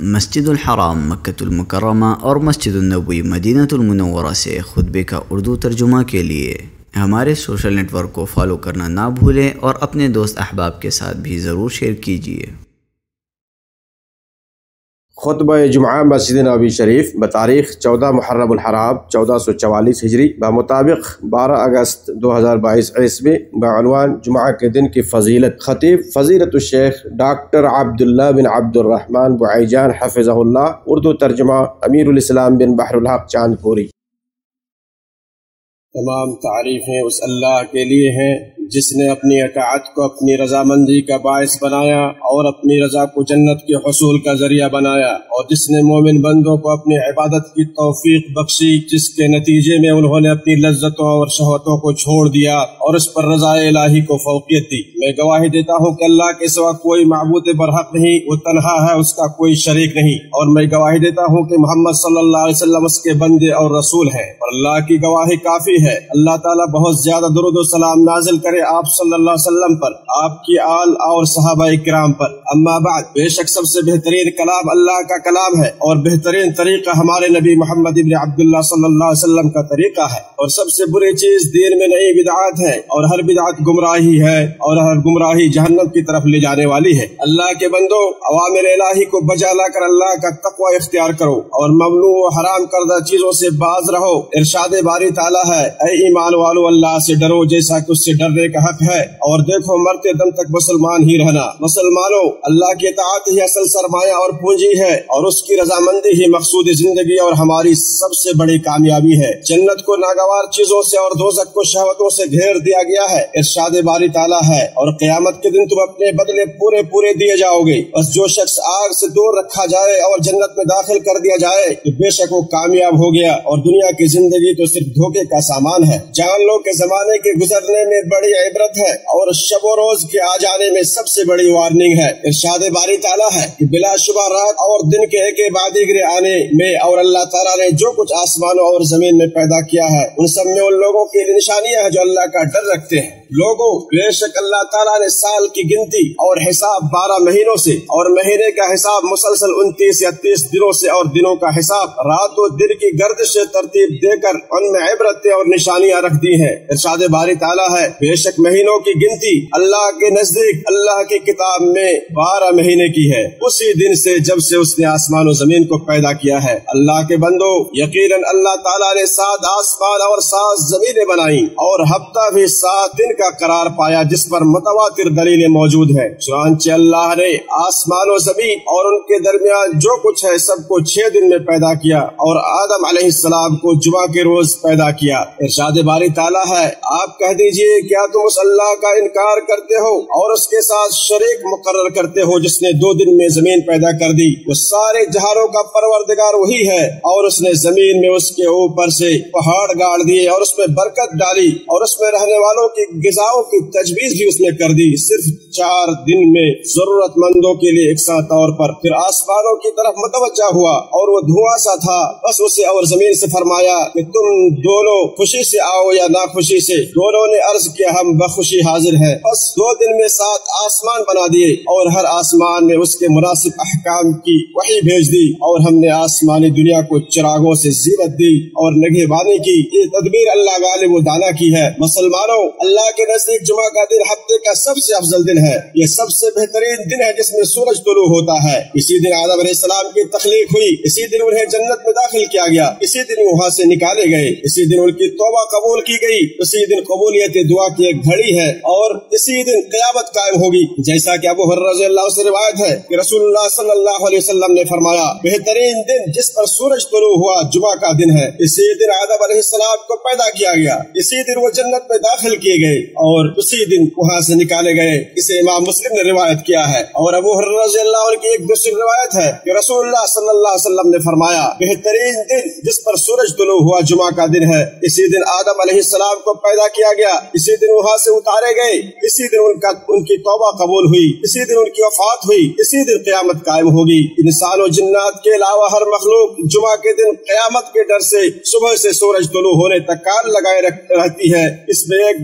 مسجد الحرام مکۃ المکرمہ اور مسجد النبوی مدینہ المنورہ سے خطبے کا اردو ترجمہ کے لیے ہمارے سوشل نیٹ ورک کو فالو کرنا نہ بھولیں اور اپنے دوست احباب کے ساتھ بھی ضرور شیئر کیجیے۔ خطبہ جمعہ مسجد نبوی شریف بتاریخ 14 محرم الحرام 1444 ہجری بمطابق 12 اگست 2022 عیسوی بعنوان جمعہ کے دن کی فضیلت۔ خطیب فضیلت الشیخ ڈاکٹر عبداللہ بن عبد الرحمن بعیجان حفظہ اللہ، اردو ترجمہ امیر الاسلام بن بحر الحق چاند پوری۔ تمام تعریفیں اس اللہ کے لیے ہیں جس نے اپنی اطاعت کو اپنی رضامندی کا باعث بنایا اور اپنی رضا کو جنت کے حصول کا ذریعہ بنایا، اور جس نے مومن بندوں کو اپنی عبادت کی توفیق بخشی، جس کے نتیجے میں انہوں نے اپنی لذتوں اور شہوتوں کو چھوڑ دیا اور اس پر رضا الہی کو فوقیت دی۔ میں گواہی دیتا ہوں کہ اللہ کے سوا کوئی معبود برحق نہیں، وہ تنہا ہے، اس کا کوئی شریک نہیں، اور میں گواہی دیتا ہوں کہ محمد صلی اللہ علیہ وسلم اس کے بندے اور رسول ہیں، اور اللہ کی گواہی کافی ہے۔ اللہ تعالیٰ بہت زیادہ درود و سلام نازل کرے آپ صلی اللہ علیہ وسلم پر، آپ کی آل اور صحابہ کرام پر۔ اما بعد، بے شک سب سے بہترین کلام اللہ کا کلام ہے، اور بہترین طریقہ ہمارے نبی محمد ابن عبداللہ صلی اللہ علیہ وسلم کا طریقہ ہے، اور سب سے بری چیز دین میں نئی بدعات ہے، اور ہر بدعت گمراہی ہے، اور ہر گمراہی جہنم کی طرف لے جانے والی ہے۔ اللہ کے بندو، اوامر الہی کو بجا لا کر اللہ کا تقوی اختیار کرو، اور ممنوع و حرام کردہ چیزوں سے باز رہو۔ ارشاد باری تعالیٰ ہے، اے ایمان والو اللہ سے ڈرو جیسا کہ اس سے ڈرنے کا حق ہے، اور دیکھو مرتے دم تک مسلمان ہی رہنا۔ مسلمانوں، اللہ کی اطاعت ہی اصل سرمایہ اور پونجی ہے، اور اس کی رضامندی ہی مقصود زندگی اور ہماری سب سے بڑی کامیابی ہے۔ جنت کو ناگوار چیزوں سے اور دوزخ کو شہوتوں سے گھیر دیا گیا ہے۔ ارشاد باری تعالیٰ ہے، اور قیامت کے دن تم اپنے بدلے پورے دیے جاؤ گے۔ بس جو شخص آگ سے دور رکھا جائے اور جنت میں داخل کر دیا جائے تو بے شک وہ کامیاب ہو گیا، اور دنیا کی زندگی تو صرف دھوکے کا سامان ہے۔ جان لو کہ زمانے کے گزرنے میں بڑی عبرت ہے، اور شب و روز کے آ جانے میں سب سے بڑی وارننگ ہے۔ ارشاد باری تعالیٰ ہے کہ بلا شبہ رات اور دن کے ایک بعد دیگرے آنے میں اور اللہ تعالیٰ نے جو کچھ آسمانوں اور زمین میں پیدا کیا ہے ان سب میں ان لوگوں کی نشانیاں ہیں جو اللہ کا ڈر رکھتے ہیں۔ لوگوں، بے شک اللہ تعالیٰ نے سال کی گنتی اور حساب 12 مہینوں سے، اور مہینے کا حساب مسلسل 29 یا 30 دنوں سے، اور دنوں کا حساب رات و دن کی گردش سے ترتیب دے کر ان میں عبرتیں اور نشانیاں رکھ دی ہیں۔ ارشاد باری تعالیٰ ہے، بے شک مہینوں کی گنتی اللہ کے نزدیک اللہ کی کتاب میں 12 مہینے کی ہے، اسی دن سے جب سے اس نے آسمان و زمین کو پیدا کیا ہے۔ اللہ کے بندو، یقیناً اللہ تعالیٰ نے 7 آسمان اور 7 زمینیں بنائی، اور ہفتہ بھی 7 دن کا قرار پایا جس پر متواتر دلیلیں موجود ہیں۔ چنانچہ اللہ نے آسمان و زمین اور ان کے درمیان جو کچھ ہے سب کو 6 دن میں پیدا کیا، اور آدم علیہ السلام کو جمعہ کے روز پیدا کیا۔ ارشاد باری تعالیٰ ہے، آپ کہہ دیجئے کیا تم اس اللہ کا انکار کرتے ہو اور اس کے ساتھ شریک مقرر کرتے ہو جس نے 2 دن میں زمین پیدا کر دی؟ وہ سارے جہانوں کا پروردگار وہی ہے، اور اس نے زمین میں اس کے اوپر سے پہاڑ گاڑ دیے اور اس میں برکت ڈالی، اور اس میں رہنے والوں کی غذاؤں کی تجویز بھی اس نے کر دی، صرف 4 دن میں ضرورت مندوں کے لیے یکساں طور پر۔ پھر آسمانوں کی طرف متوجہ ہوا اور وہ دھواں سا تھا، بس اسے اور زمین سے فرمایا کہ تم دونوں خوشی سے آؤ یا ناخوشی سے۔ دونوں نے عرض کیا ہم بخوشی حاضر ہیں۔ بس 2 دن میں 7 آسمان بنا دیے، اور ہر آسمان میں اس کے مناسب احکام کی وحی بھیج دی، اور ہم نے آسمانی دنیا کو چراغوں سے زینت دی اور نگہبانی کی۔ یہ تدبیر اللہ غالب و دانا کی ہے۔ مسلمانوں، اللہ کے نزدیک جمعہ کا دن ہفتے کا سب سے افضل دن ہے۔ یہ سب سے بہترین دن ہے جس میں سورج طلوع ہوتا ہے۔ اسی دن آدم علیہ السلام کی تخلیق ہوئی، اسی دن انہیں جنت میں داخل کیا گیا، اسی دن وہاں سے نکالے گئے، اسی دن ان کی توبہ قبول کی گئی، اسی دن قبولیت دعا کی ایک گھڑی ہے، اور اسی دن قیامت قائم ہوگی۔ جیسا کہ ابو ہریرہ رضی اللہ عنہ سے روایت ہے کہ رسول اللہ صلی اللہ علیہ وسلم نے فرمایا، بہترین دن جس پر سورج طلوع ہوا جمعہ کا دن ہے۔ اسی دن آدم علیہ السلام کو پیدا کیا گیا، اسی دن وہ جنت میں داخل کیے گئے، اور اسی دن وہاں سے نکالے گئے۔ اسے امام مسلم نے روایت کیا ہے۔ اور ابو ہریرہ رضی اللہ عنہ کی ایک دوسری روایت ہے کہ رسول اللہ صلی اللہ علیہ وسلم نے فرمایا، بہترین دن جس پر سورج طلوع ہوا جمعہ کا دن ہے۔ اسی دن آدم علیہ السلام کو پیدا کیا گیا، اسی دن وہاں سے اتارے گئے، اسی دن ان کی توبہ قبول ہوئی، اسی دن ان کی وفات ہوئی، اسی دن قیامت قائم ہوگی۔ انسان و جنات کے علاوہ ہر مخلوق جمعہ کے دن قیامت کے ڈر سے صبح سے سورج طلوع ہونے تک کان لگائے رہتی ہے۔ اس میں ایک گھڑی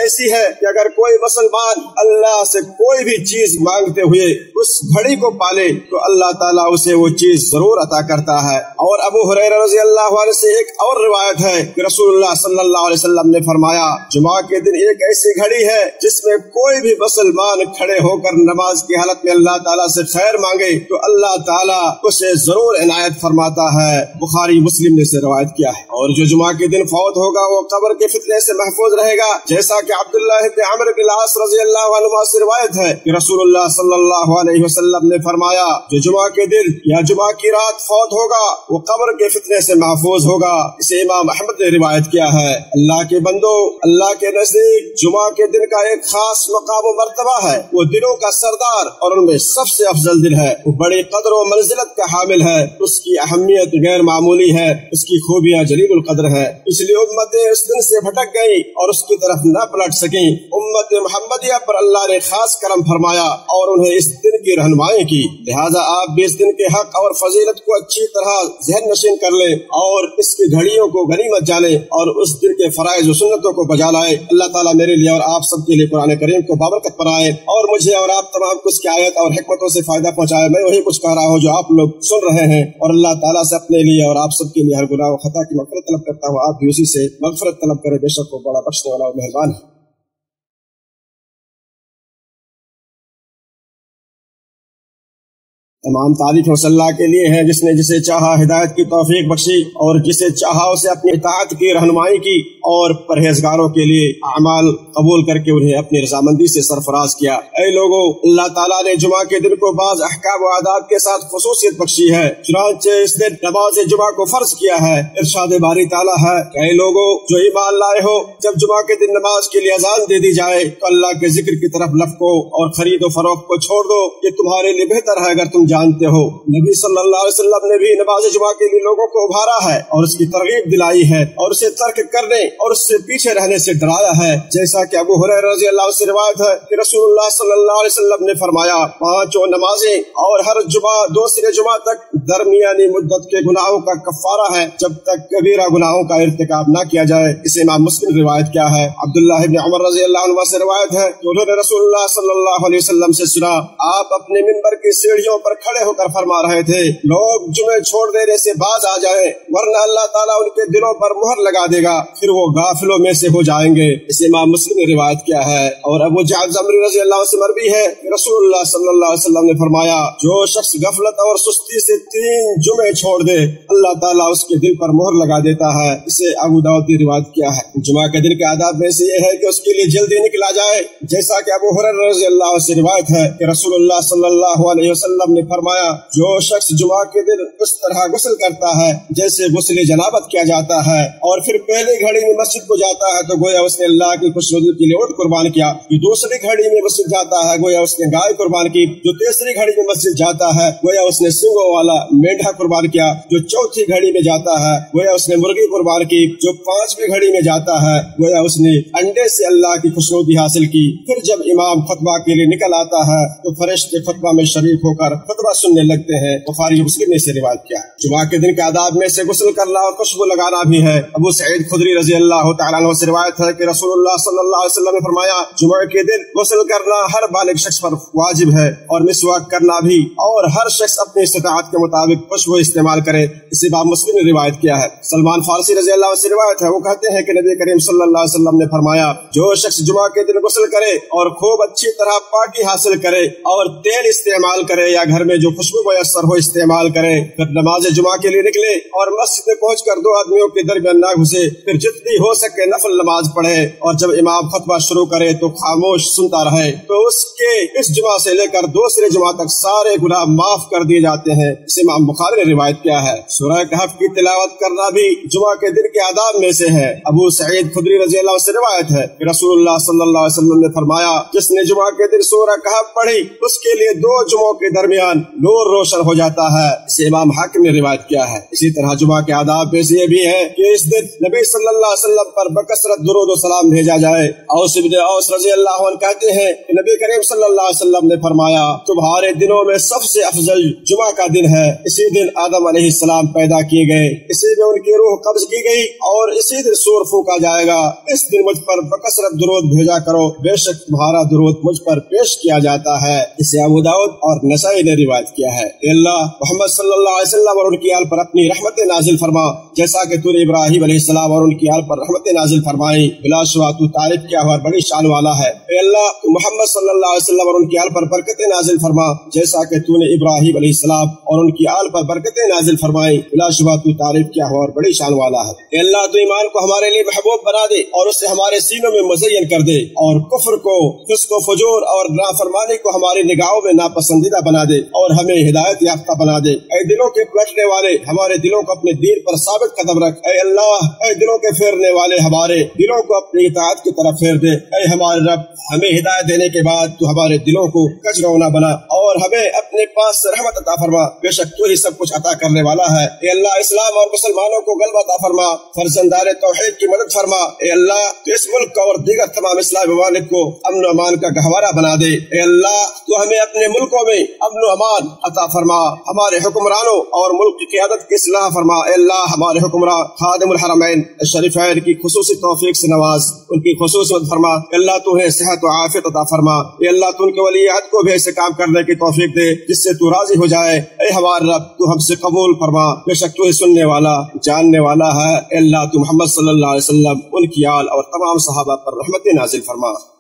ऐसी है कि अगर कोई मुसलमान अल्लाह से कोई भी चीज मांगते हुए उस घड़ी को पाले तो अल्लाह ताला उसे वो चीज जरूर अता करता है। और अबू हुरैरा रज़ी अल्लाह अन्हु से एक और रिवायत है कि रसूलुल्लाह सल्लल्लाहु अलैहि वसल्लम ने फरमाया, जुमा के दिन एक ऐसी घड़ी है जिसमें कोई भी मुसलमान खड़े होकर नमाज की हालत में अल्लाह ताला से खैर मांगे तो अल्लाह ताला उसे जरूर इनायत फरमाता है। बुखारी मुस्लिम ने इसे रिवायत किया है। और जो जुमा के दिन फौत होगा वो कब्र के फितने से महफूज रहेगा, जैसा कि अब्दुल्लाह इब्न अम्र बिन आस रज़ी अल्लाह अन्हु से रिवायत है कि रसूलुल्लाह सल्लल्लाहु अलैहि वसल्लम ने फरमाया, जो जुमा के दिन या जुमा की रात फौत होगा वो कब्र के फितने से महफूज होगा। इसे इमाम अहमद ने रिवायत किया है। अल्लाह के बंदो, अल्लाह के नजदीक जुमा के दिन का एक खास मकाम और मर्तबा है। वो दिनों का सरदार और उनमें सबसे अफजल दिन है। वो बड़ी कदर और मंजिलत का हामिल है। उसकी अहमियत गैर मामूली है, उसकी खूबियाँ जलीलुल कद्र है। इसलिए उम्मतें उस दिन से भटक गई और उसकी तरफ न पलट सकी। उम्मत मुहम्मदिया पर अल्लाह ने खास करम फरमाया और उन्हें इस दिन की रहनुमाई की। लिहाजा आप भी इस दिन के हक और फजीलत को अच्छी तरह ज़हन नशीन कर ले और इसकी घड़ियों को गनीमत जाने और उस दिन के फराइज और सुन्नतों को बजा लाए। अल्लाह ताला मेरे लिए और आप सबके लिए कुरान करीम को बाबरकत बनाए और मुझे और आप तमाम कुछ की आयत और हिकमतों से फायदा पहुँचाए। मैं वही कुछ कह रहा हूँ जो आप लोग सुन रहे हैं और अल्लाह ताला से अपने लिए और आप सबके लिए हर गुनाह और खता की मग़फ़िरत तलब करता हूँ। आप भी उसी से मग़फ़िरत तलब करें, बेशक वो बड़ा बख्शने वाला और मेहरबान है। तमाम तारीफ अल्लाह के लिए है जिसने जिसे चाहा हिदायत की तौफीक बख्शी और जिसे चाहा उसे अपनी इताअत की रहनुमाई की और परहेजगारों के लिए अमाल कबूल करके उन्हें अपनी रजामंदी से सरफराज किया। ऐ लोगों, अल्लाह ताला ने जुमा के दिन को बाज अहकाम व आदाब के साथ खुसूसियत बख्शी है। चुनांचे इस दिन नमाज जुमा को फर्ज किया है। इरशाद बारी ताला है, ऐ लोगों जो ईमान लाए हो, जब जुमा के दिन नमाज के लिए अजान दे दी जाए तो अल्लाह के जिक्र की तरफ लपको और खरीदो फरोख्त को छोड़ दो। ये तुम्हारे लिए बेहतर है अगर तुम जानते हो। नबी सल्लल्लाहु अलैहि वसल्लम ने भी नमाज जुमा के लिए लोगों को उभारा है और उसकी तरगीब दिलाई है और उसे तर्क करने और उससे पीछे रहने से डराया है। जैसा कि अबू हुरैरा रज़ी अल्लाह से रिवायत है कि रसूलुल्लाह सल्लल्लाहु अलैहि वसल्लम ने फरमाया, 5 नमाजें और हर जुमा दूसरे जुमा तक दरमियानी मुद्दत के गुनाहों का कफ़ारा है जब तक कबीरा गुनाहों का इर्तिकाब न किया जाए। इसे इमाम मुस्लिम ने रिवायत किया है। अब्दुल्लाह इब्न उमर रज़ी अल्लाह अन्हु से रिवायत है कि उन्होंने रसूलुल्लाह सल्लल्लाहु अलैहि वसल्लम से सुना, आप अपने मिंबर की सीढ़ियों पर खड़े होकर फरमा रहे थे, लोग जुमे छोड़ देने से बाज आ जाएं वरना अल्लाह ताला उनके दिलों पर मुहर लगा देगा, फिर वो गाफिलों में से हो जाएंगे। इसे इमाम मुस्लिम ने रिवायत किया है। और अबू जअद ज़मरी रज़ी अल्लाह से मरवी है कि रसूलुल्लाह सल्लल्लाहु अलैहि वसल्लम ने फरमाया, जो शख्स गफलत और सुस्ती से 3 जुमे छोड़ दे अल्लाह ताला उसके दिल पर मुहर लगा देता है। इसे अबू दाऊद ने रिवायत किया है। जुमा के दिन के आदाब में से यह है कि उसके लिए जल्दी निकला जाए, जैसा कि अबू हुरैरा रज़ी अल्लाह से रिवायत है कि रसूलुल्लाह सल्लल्लाहु अलैहि वसल्लम ने फरमाया, जो शख्स जुमा के दिन उस तरह गुस्ल करता है जैसे गुस्ल जनाबत किया जाता है और फिर पहली घड़ी में मस्जिद को जाता है तो गोया उसने अल्लाह की खुशनुदी के लिए ऊँट कुर्बान किया। जो दूसरी घड़ी में मस्जिद जाता है गोया उसने गाय कुर्बान की। जो तीसरी घड़ी में मस्जिद जाता है गोया उसने सिंगों वाला मेंढा कुर्बान किया। जो चौथी घड़ी में जाता है गोया उसने मुर्गी कुर्बान की। जो 5वीं घड़ी में जाता है गोया उसने अंडे से अल्लाह की खुशनुदी हासिल की। फिर जब इमाम खुतबा के लिए निकल आता है तो फरिश्ते खुतबा में शरीक होकर खुतबा सुनने लगते हैं। बुखारी मुस्लिम ने इसे रिवायत किया। जुमा के दिन के आदाब में से गुस्ल करना और खुशबू लगाना भी है। अबू सईद खुदरी रज़ी अल्लाह तआला अन्हु से रिवायत है कि रसूलुल्लाह सल्लल्लाहु अलैहि वसल्लम ने फरमाया, जुमा के दिन गुस्ल करना हर बालिग शख्स पर वाजिब है और मिसवाक करना भी, और हर शख्स अपनी इस्तिताअत के मुताबिक खुशबू इस्तेमाल करे। इसे इमाम मुस्लिम ने रिवायत किया है। सलमान फारसी रज़ी अल्लाह से रिवायत है, वो कहते हैं कि नबी करीम सल्लल्लाहु अलैहि वसल्लम ने फरमाया, जो शख्स जुमा के दिन गुस्ल करे और खूब अच्छी तरह पाकी हासिल करे और तेल इस्तेमाल करे या घर में जो खुशबू मयसर हो इस्तेमाल करे, फिर नमाज जुमा के लिए निकले और मस्जिद में पहुंचकर 2 आदमियों के दरमियान न घुसे, फिर जितनी हो सके नफल नमाज पढ़े और जब इमाम खुतबा शुरू करे तो खामोश सुनता रहे, तो उसके इस जुमा से लेकर दूसरे जुमा तक सारे गुनाह माफ कर दिए जाते हैं। इसे इमाम बुखारी ने रिवायत किया है। सूरह कहफ की तिलावत करना भी जुमा के दिन के आदाब में से है। अबू सईद खुदरी रज़ी अल्लाह से रिवायत है कि रसूलुल्लाह सल्लल्लाहु अलैहि वसल्लम ने फरमाया, जिसने जुमा के दिन सूरह कहफ पढ़ी उसके लिए 2 जुमों के दरमियान درمیان نور روشن ہو جاتا ہے، اسے امام حاکم نے روایت کیا ہے۔ اسی طرح جمعہ کے آداب میں سے یہ بھی ہے کہ اس دن نبی صلی اللہ علیہ وسلم پر بکثرت درود و سلام بھیجا جائے۔ اوس بن اوس رضی اللہ عنہ کہتے ہیں کہ نبی کریم صلی اللہ علیہ وسلم نے فرمایا تمہارے دنوں میں سب سے افضل جمعہ کا دن ہے، اسی دن آدم علیہ السلام پیدا کیے گئے، اسی میں ان کی روح قبض کی گئی اور اسی دن سور پھونکا جائے گا، اس دن مجھ پر بکثرت درود بھیجا کرو، بے شک تمہارا درود مجھ پر پیش کیا جاتا ہے۔ اسے ابو داؤد اور نسائی نے روایت کیا ہے۔ اللہ محمد صلی اللہ علیہ وسلم اور ان کی آل پر اپنی رحمت نازل فرما، جیسا کہ تو نے ابراہیم علیہ السلام اور ان کی آل پر رحمت نازل فرمائی، بلا شبہ تو تعریف کیا ہوا بڑی شان والا ہے۔ اے اللہ تو محمد صلی اللہ علیہ وسلم اور ان کی آل پر برکت نازل فرما، جیسا کہ تو نے ابراہیم علیہ السلام اور ان کی آل پر برکت نازل فرمائی، بلا شبہ تو تعریف کیا ہوا بڑی شان والا ہے۔ اے اللہ تو ایمان کو ہمارے لیے محبوب بنا دے اور اسے ہمارے سینوں میں مزین کر دے، اور کفر کو، فسق و فجور اور نافرمانی کو ہماری نگاہوں میں ناپسندیدہ بنا دے اور ہمیں ہدایت یافتہ بنا دے۔ اے دلوں کے پلٹنے والے، ہمارے دلوں کو اپنے دین پر ثابت قدم رکھ۔ اے اللہ، اے دلوں کے پھیرنے والے، ہمارے دلوں کو اپنی اطاعت کی طرف پھیر دے۔ اے ہمارے رب، ہمیں ہدایت دینے کے بعد تو ہمارے دلوں کو کچرا نہ بنا اور ہمیں اپنے پاس سے رحمت عطا فرما، بے شک تو ہی سب کچھ عطا کرنے والا ہے۔ اے اللہ، اسلام اور مسلمانوں کو غلبہ عطا فرما، فرزندان توحید کی مدد فرما۔ اے اللہ، تو اس ملک کا اور دیگر تمام اسلامی ممالک کو امن و امان کا گہوارہ بنا دے۔ اے اللہ، تو ہمیں اپنے ملکوں میں امن و امان عطا فرما، ہمارے حکمرانوں اور ملک کی قیادت کی اصلاح فرما۔ اے اللہ، ہمارے حکمراں خادم الحرمین الشریفین کی خصوصی توفیق سے نواز، ان کی خصوصی مدد فرما۔ اے اللہ، تو انہیں صحت و عافیت عطا فرما۔ اے اللہ، تو ان کے ولی عہد کو بھی ایسے کام کرنے کی توفیق دے جس سے تو راضی ہو جائے۔ اے ہمارے رب، تو ہم سے قبول فرما، بے شک تو ہی سننے والا جاننے والا ہے۔ اے اللہ، تو محمد صلی اللہ علیہ وسلم، ان کی آل اور تمام صحابہ پر رحمت نازل فرما۔